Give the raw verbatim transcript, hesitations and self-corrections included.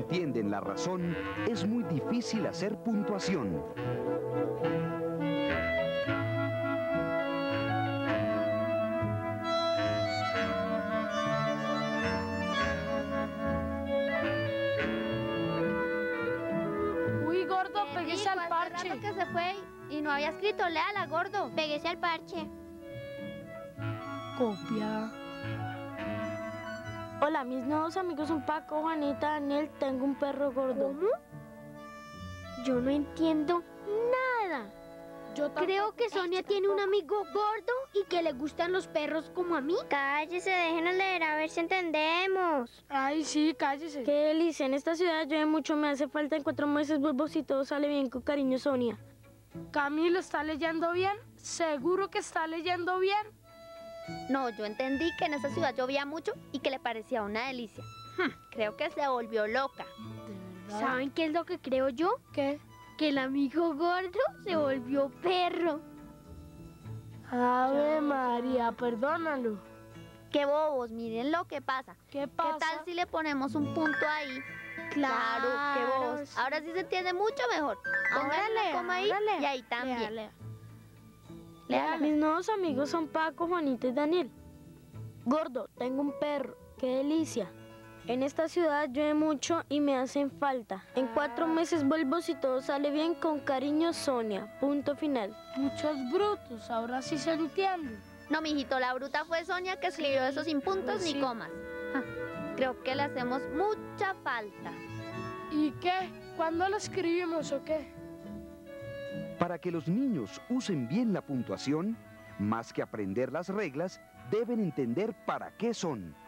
entienden la razón, es muy difícil hacer puntuación. Uy, gordo, péguese al parche. Rato que se fue y no había escrito, léala, gordo. Péguese al parche. Copia. Hola, mis nuevos amigos son Paco, Juanita, Daniel. Tengo un perro gordo. ¿Cómo? Yo no entiendo nada. Yo tampoco. Creo que Sonia tiene un amigo gordo y que le gustan los perros como a mí. Cállese, déjenos leer a ver si entendemos. Ay, sí, cállese. Qué delicia, en esta ciudad llueve mucho, me hace falta en cuatro meses vuelvo si todo sale bien, con cariño, Sonia. Camilo, ¿está leyendo bien? ¿Seguro que está leyendo bien? No, yo entendí que en esa ciudad llovía mucho y que le parecía una delicia. Hm, creo que se volvió loca. ¿Saben qué es lo que creo yo? ¿Qué? Que el amigo gordo se volvió perro. Ave María, perdónalo. Qué bobos, miren lo que pasa. ¿Qué pasa? ¿Qué tal si le ponemos un punto ahí? Claro, qué bobos. sí. Ahora sí se entiende mucho mejor. Póngale Ahora una lea, coma ahí ahora lea. y ahí también. Lea, lea. Léala. Mis nuevos amigos son Paco, Juanita y Daniel. Gordo, tengo un perro, qué delicia. En esta ciudad llueve mucho y me hacen falta. En cuatro meses vuelvo si todo sale bien, con cariño, Sonia. Punto final. Muchos brutos, ahora sí se entiende. No, mijito, la bruta fue Sonia que escribió eso sin puntos Pues sí. ni comas. Ja, creo que le hacemos mucha falta. ¿Y qué? ¿Cuándo lo escribimos o qué? Para que los niños usen bien la puntuación, más que aprender las reglas, deben entender para qué son.